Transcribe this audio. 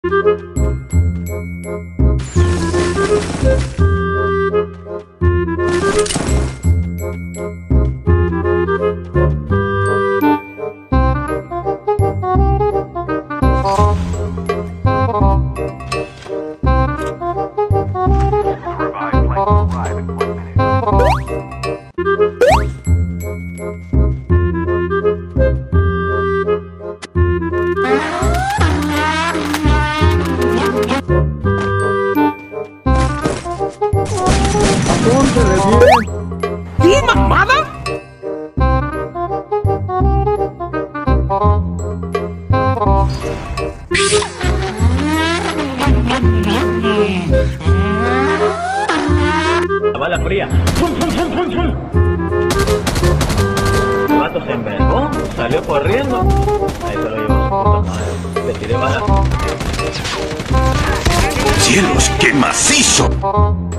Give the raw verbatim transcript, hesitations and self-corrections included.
¿Qué mamada? La bala fría. ¡Fum, fum, fum, fum, fum! El vato se envergó, salió corriendo. Ahí se lo llevó su puta madre. Le tiré balas. ¡Cielos, qué macizo!